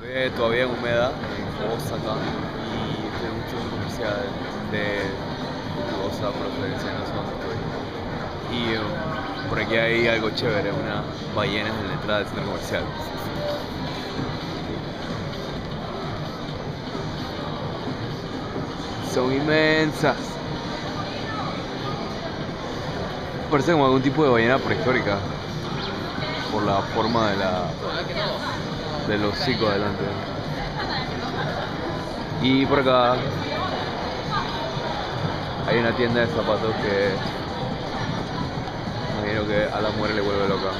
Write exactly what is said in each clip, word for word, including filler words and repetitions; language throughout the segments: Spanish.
Eh, todavía en Humeda, en Osaka, y estoy en un centro comercial de Osaka, Florencia, no sé dónde estoy. Y um, por aquí hay algo chévere, unas ballenas en la entrada del centro comercial. Son inmensas. Parece como algún tipo de ballena prehistórica, por la forma de la del hocico adelante. Y por acá hay una tienda de zapatos que imagino que a la mujer le vuelve loca.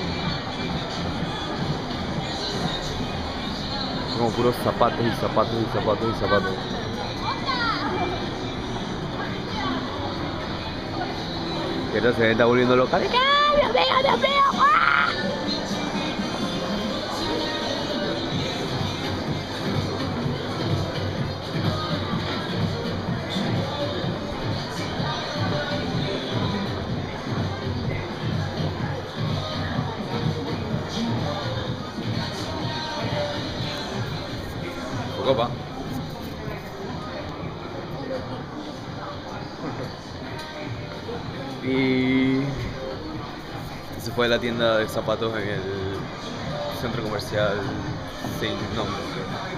Son como puros zapatos y zapatos y zapatos y zapatos. Y esta se está volviendo loca. ¡Dios mío, Dios mío! ¡Ah! Copa. Y se fue a la tienda de zapatos en el centro comercial sin nombre.